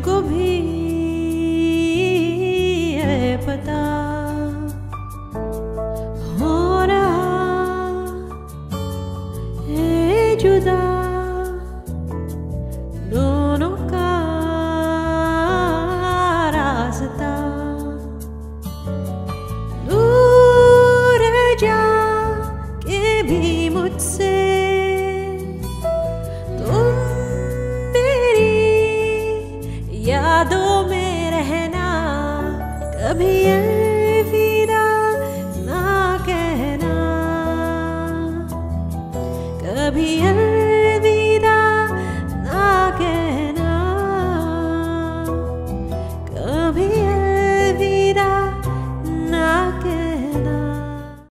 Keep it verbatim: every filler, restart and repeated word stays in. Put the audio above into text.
तुझको भी है पता हो रहा है जुदा दोनों का रास्ता। दूर जा के भी मुझसे तुम मेरी यादों में रहना, कभी अलविदा ना कहना, कभी